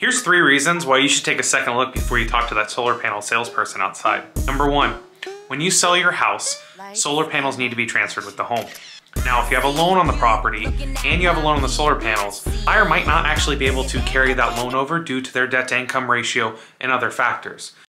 Here's 3 reasons why you should take a second look before you talk to that solar panel salesperson outside. Number 1, when you sell your house, solar panels need to be transferred with the home. Now, if you have a loan on the property and you have a loan on the solar panels, the buyer might not actually be able to carry that loan over due to their debt to income ratio and other factors.